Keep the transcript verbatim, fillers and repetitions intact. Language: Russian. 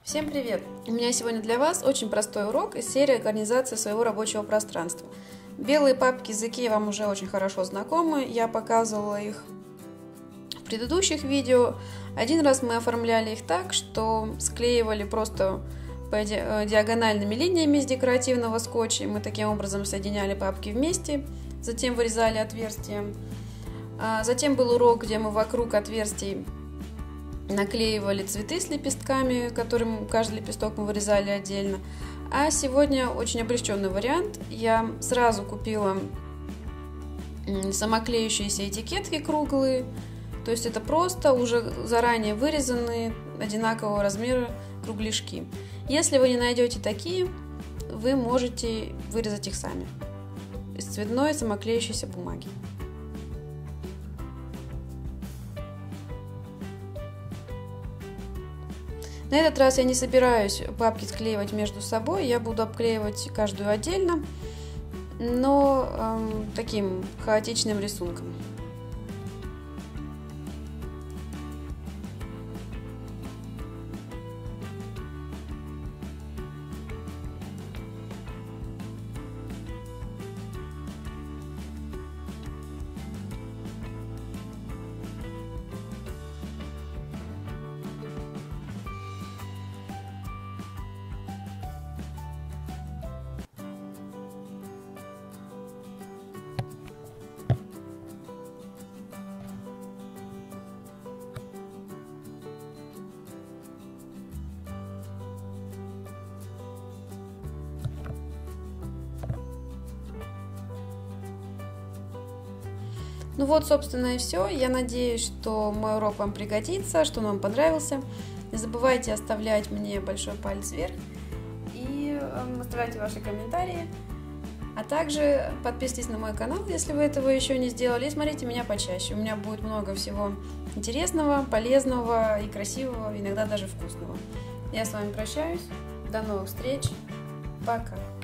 Всем привет! У меня сегодня для вас очень простой урок из серии организации своего рабочего пространства. Белые папки с IKEA вам уже очень хорошо знакомы, я показывала их в предыдущих видео. Один раз мы оформляли их так, что склеивали просто по диагональными линиями из декоративного скотча, и мы таким образом соединяли папки вместе, затем вырезали отверстия. Затем был урок, где мы вокруг отверстий наклеивали цветы с лепестками, которым каждый лепесток мы вырезали отдельно. А сегодня очень облегченный вариант. Я сразу купила самоклеющиеся этикетки круглые. То есть это просто уже заранее вырезанные одинакового размера кругляшки. Если вы не найдете такие, вы можете вырезать их сами из цветной самоклеющейся бумаги. На этот раз я не собираюсь папки склеивать между собой, я буду обклеивать каждую отдельно, но э, таким хаотичным рисунком. Ну вот, собственно, и все. Я надеюсь, что мой урок вам пригодится, что он вам понравился. Не забывайте оставлять мне большой палец вверх и оставляйте ваши комментарии. А также подписывайтесь на мой канал, если вы этого еще не сделали, и смотрите меня почаще. У меня будет много всего интересного, полезного и красивого, иногда даже вкусного. Я с вами прощаюсь. До новых встреч. Пока.